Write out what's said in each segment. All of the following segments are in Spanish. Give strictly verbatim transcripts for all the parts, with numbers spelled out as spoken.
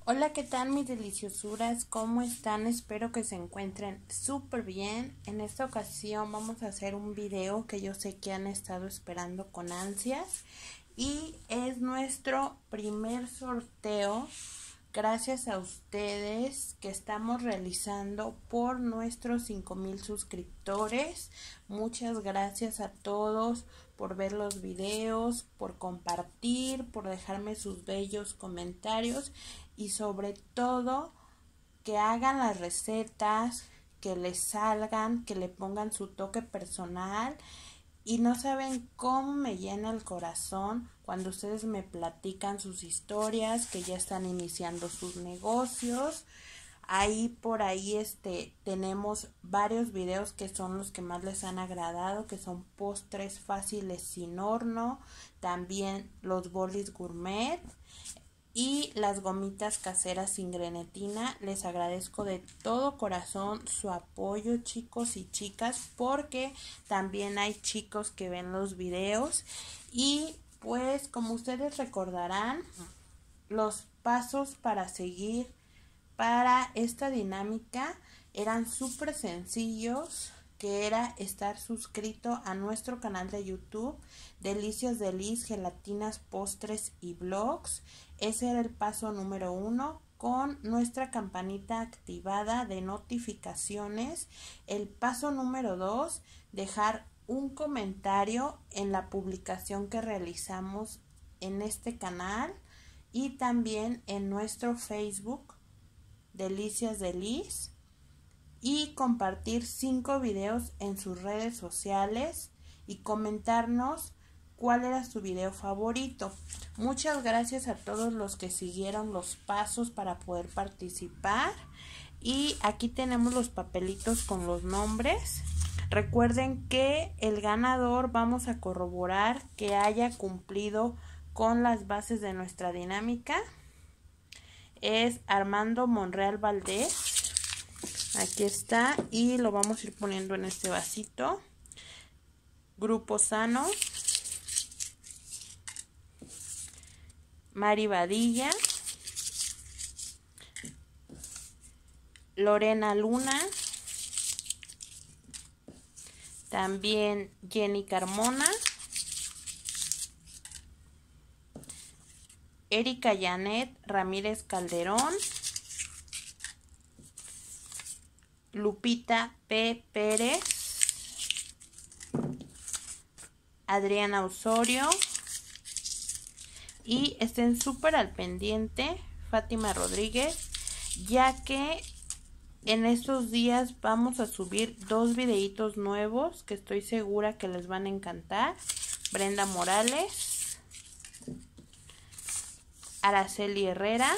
Hola, ¿qué tal mis deliciosuras? ¿Cómo están? Espero que se encuentren súper bien. En esta ocasión vamos a hacer un video que yo sé que han estado esperando con ansias y es nuestro primer sorteo gracias a ustedes que estamos realizando por nuestros cinco mil suscriptores. Muchas gracias a todos por ver los videos, por compartir, por dejarme sus bellos comentarios y sobre todo que hagan las recetas, que les salgan, que le pongan su toque personal. Y no saben cómo me llena el corazón cuando ustedes me platican sus historias, que ya están iniciando sus negocios. Ahí por ahí este tenemos varios videos que son los que más les han agradado, que son postres fáciles sin horno, también los bolis gourmet y las gomitas caseras sin grenetina. Les agradezco de todo corazón su apoyo, chicos y chicas, porque también hay chicos que ven los videos. Y pues como ustedes recordarán, los pasos para seguir para esta dinámica eran súper sencillos, que era estar suscrito a nuestro canal de YouTube, Delicias de Liz, Gelatinas, Postres y Vlogs. Ese era el paso número uno, con nuestra campanita activada de notificaciones. El paso número dos, dejar un comentario en la publicación que realizamos en este canal y también en nuestro Facebook, Delicias de Liz, y compartir cinco videos en sus redes sociales y comentarnos cuál era su video favorito. Muchas gracias a todos los que siguieron los pasos para poder participar. Y aquí tenemos los papelitos con los nombres. Recuerden que el ganador vamos a corroborar que haya cumplido con las bases de nuestra dinámica. Es Armando Monreal Valdés. Aquí está y lo vamos a ir poniendo en este vasito. Grupo Sano. Mari Badilla. Lorena Luna. También Jenny Carmona. Erika Janet Ramírez Calderón. Lupita P. Pérez. Adriana Osorio. Y estén súper al pendiente, Fátima Rodríguez, ya que en estos días vamos a subir dos videitos nuevos que estoy segura que les van a encantar. Brenda Morales. Araceli Herrera.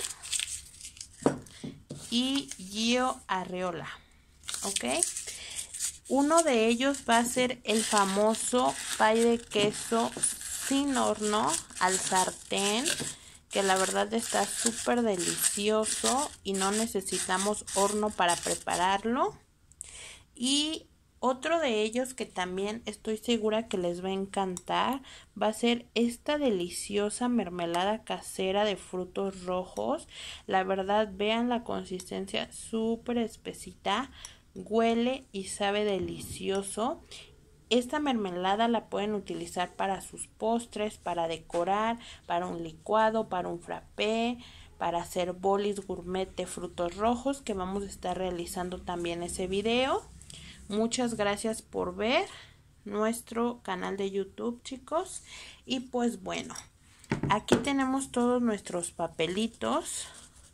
Y Gio Arreola. ¿Ok? Uno de ellos va a ser el famoso pay de queso sin horno al sartén, que la verdad está súper delicioso y no necesitamos horno para prepararlo. Y otro de ellos que también estoy segura que les va a encantar va a ser esta deliciosa mermelada casera de frutos rojos. La verdad, vean la consistencia súper espesita, huele y sabe delicioso. Esta mermelada la pueden utilizar para sus postres, para decorar, para un licuado, para un frappé, para hacer bolis gourmet de frutos rojos, que vamos a estar realizando también ese video. Muchas gracias por ver nuestro canal de YouTube, chicos. Y pues bueno, aquí tenemos todos nuestros papelitos.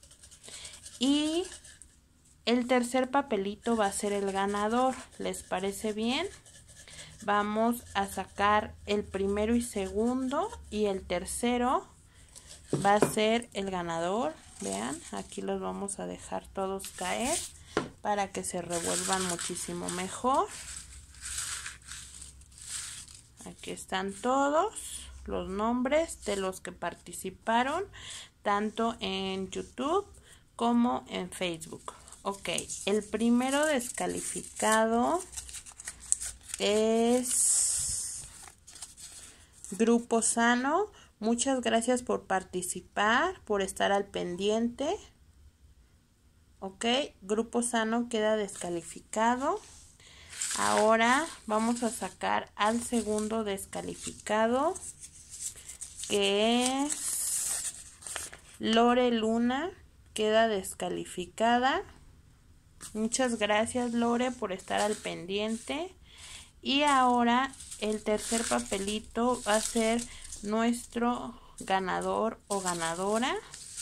Y el tercer papelito va a ser el ganador. ¿Les parece bien? Vamos a sacar el primero y segundo, y el tercero va a ser el ganador. Vean, aquí los vamos a dejar todos caer para que se revuelvan muchísimo mejor. Aquí están todos los nombres de los que participaron, tanto en YouTube como en Facebook. Ok, el primero descalificado es Grupo Sano. Muchas gracias por participar, por estar al pendiente. Ok, grupo sano queda descalificado. Ahora vamos a sacar al segundo descalificado, que es Lore Luna, queda descalificada. Muchas gracias, Lore, por estar al pendiente. Y ahora el tercer papelito va a ser nuestro ganador o ganadora.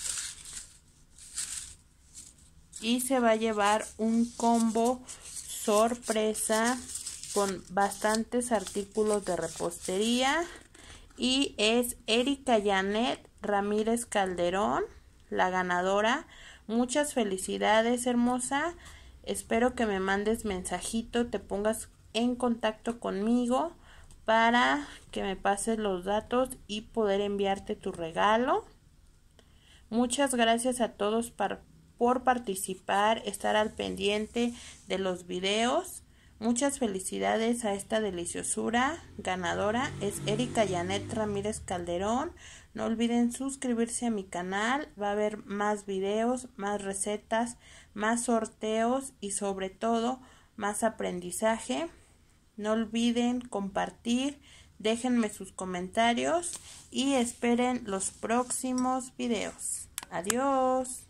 Y se va a llevar un combo sorpresa con bastantes artículos de repostería. Y es Erika Janet Ramírez Calderón, la ganadora. Muchas felicidades, hermosa. Espero que me mandes mensajito, te pongas en contacto conmigo para que me pases los datos y poder enviarte tu regalo. Muchas gracias a todos por, por participar, estar al pendiente de los videos. Muchas felicidades a esta deliciosura ganadora. Es Erika Janet Ramírez Calderón. No olviden suscribirse a mi canal. Va a haber más videos, más recetas, más sorteos y sobre todo más aprendizaje. No olviden compartir, déjenme sus comentarios y esperen los próximos videos. Adiós.